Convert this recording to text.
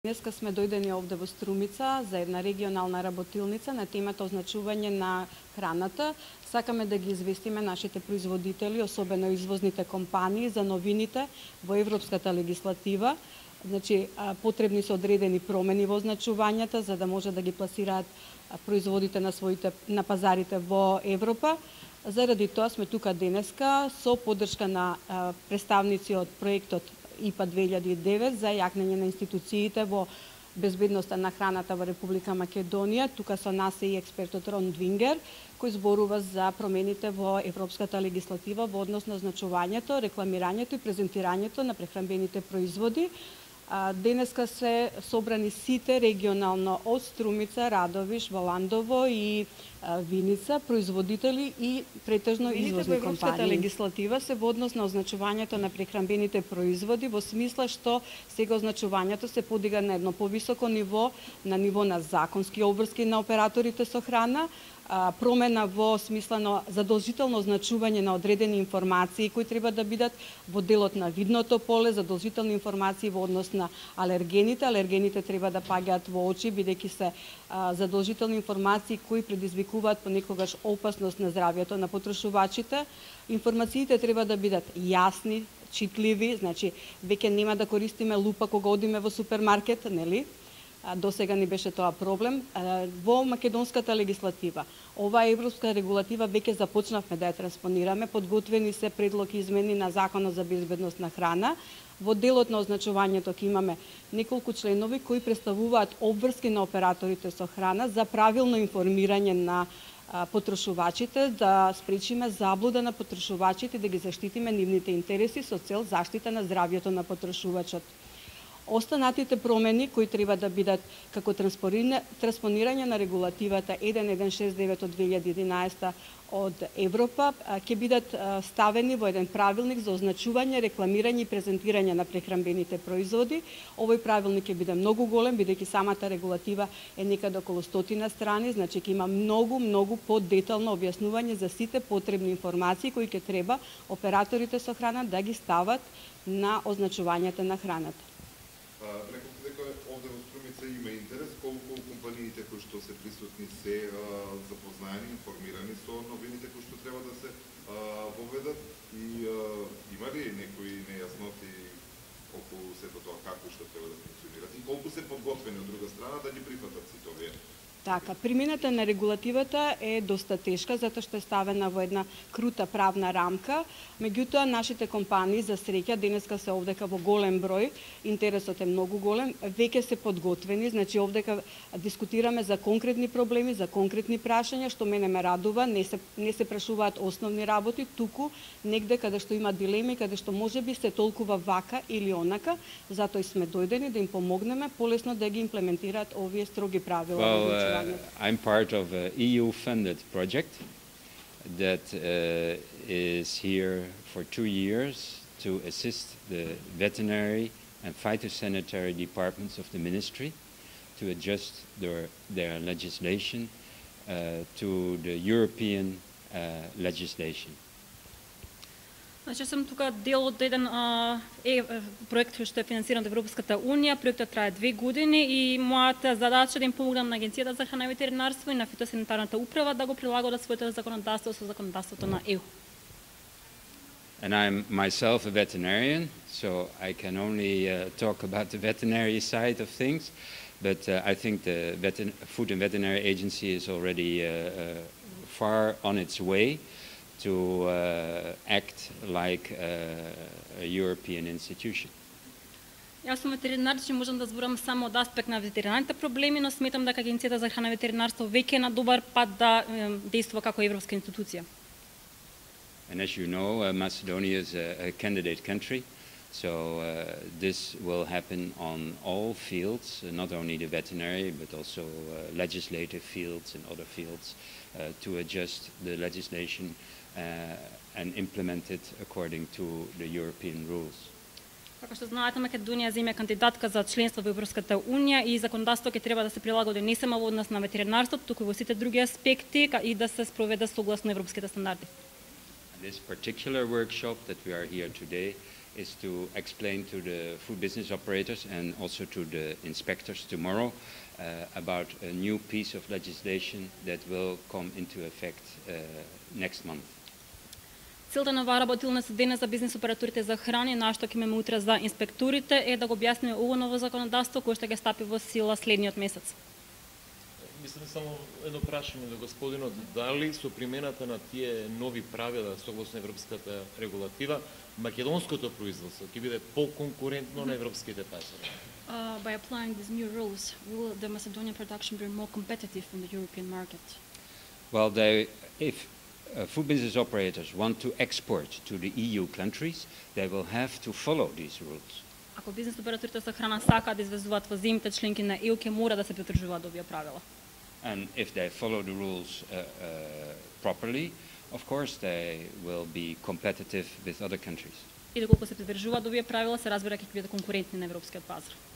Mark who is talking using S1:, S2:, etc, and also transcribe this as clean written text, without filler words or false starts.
S1: Денеска сме дојдени овде во Струмица за една регионална работилница на темата означување на храната. Сакаме да ги известиме нашите производители, особено извозните компании, за новините во европската легислатива. Значи, потребни се одредени промени во означувањата за да може да ги пласираат производите на пазарите во Европа. Заради тоа сме тука денеска со поддршка на представници од проектот ИПА 2009 за јакнење на институциите во безбедноста на храната во Република Македонија. Тука со нас е и експертот Рон Двингер, кој зборува за промените во европската легислатива во однос на означувањето, рекламирањето и презентирањето на прехранбените производи. Денеска се собрани сите регионално од Струмица, Радовиш, Валандово и Виница, производители и претежно извозни компании. Европската легислатива се во однос на означувањето на прехранбените производи во смисла што сега означувањето се подига на едно повисоко ниво, на ниво на законски обврски на операторите со храна, промена во смисла на задолжително означување на одредени информации кои треба да бидат во делот на видното поле, задолжителни информации во однос на алергените. Алергените треба да паѓаат во очи, бидејќи се задолжителни информации кои предизвикуваат понекогаш опасност на здравјето на потрошувачите. Информациите треба да бидат јасни, читливи, значи веќе нема да користиме лупа кога одиме во супермаркет, нели? До сега не беше тоа проблем. Во македонската легислатива, оваа европска регулатива веќе започнавме да ја транспонираме, подготвени се предлог измени на Законот за безбедност на храна. Во делот на означувањето ќе имаме неколку членови кои представуваат обврски на операторите со храна за правилно информирање на потрошувачите, да спречиме заблуда на потрошувачите, да ги заштитиме нивните интереси со цел заштита на здравјето на потрошувачот. Останатите промени кои треба да бидат како транспонирање на регулативата 1169 од 2011 од Европа ќе бидат ставени во еден правилник за означување, рекламирање и презентирање на прехранбените производи. Овој правилник ќе биде многу голем, бидејќи самата регулатива е некаде околу 100 страни, значи ќе има многу подетално објаснување за сите потребни информации кои ќе треба операторите со храна да ги стават на означувањата на храната.
S2: Рековте дека овде во Струмица има интерес, колку компаниите кои што се присутни се запознаени, информирани со новините кои што треба да се воведат и има ли некои нејасноти околу сето тоа како што треба да функционира и колку се подготвени од друга страна да ги прифатат сите овие?
S1: Така, примената на регулативата е доста тешка, затоа што е ставена во една крута правна рамка. Меѓутоа, нашите компании, за среќа, денеска се овдека во голем број, интересот е многу голем, веќе се подготвени, значи овдека дискутираме за конкретни проблеми, за конкретни прашања, што мене ме радува, не се прашуваат основни работи, туку негде каде што има дилеми, каде што можеби се толкува вака или онака, затоа и сме дојдени да им помогнеме полесно да ги имплементираат овие строги правила.
S3: I'm part of an EU-funded project that is here for 2 years to assist the veterinary and phytosanitary departments of the ministry to adjust their legislation to the European legislation.
S4: Значи сум тука дел од еден проект што е финансиран од Европската унија. Проектот трае 2 години и мојата задача е да им помогнам на Агенцијата за храна и ветеринарство и на фитосанитарната управа да го прилагодат своето законодавство со законодавството на ЕУ.
S3: And I'm myself a veterinarian, so I can only talk about the veterinary side of things, but I think the Food and Veterinary Agency is already far on its way to act like a European institution.
S4: Јас сум ветеринар, че можам да зборам само од аспект на ветеринарните проблеми, но сметам дека Агенцијата за храна и ветеринарство веќе е на добар пат да действува како европска институција.
S3: And as you know, Macedonia is a candidate country, so this will happen on all fields, not only the veterinary, but also legislative fields and other fields, to adjust the legislation and implement it according to the European rules.
S4: Како што знаете, Македонија земја кандидатка за членство во Европската унија и законодавството ќе треба да се прилагоди не само во однос на ветеринарството, туку и во сите други аспекти и да се спроведе согласно европските стандарди.
S3: This particular workshop that we are here today is to explain to the food business operators and also to the inspectors tomorrow about a new piece of legislation that will come into effect next month.
S4: Целта на оваа работилница денес за бизнис операторите за храни, на што ќе имаме утре за инспекторите, е да го објасниме ово ново законодавство кое што ќе стапи во сила следниот месец.
S5: Мислам само едно прашање до господинот, дали со примената на тие нови правила согласно европската регулатива, македонското производство ќе биде по-конкурентно на европските пазари?
S4: By applying these new rules, will the Macedonian production be more competitive in the European market?
S3: Well, if food business operators want to export to the EU countries, they will have to follow these rules.
S4: Ако бизнис операторите за храна сакаат да извезуваат во земјите членки на ЕУ, ќе мора да се придржуваат овие правила.
S3: And if they follow the rules properly, of course they will be competitive with other countries.
S4: И доколку се придржуваат овие правила, се разбира ќе бидат конкурентни на европскиот пазар.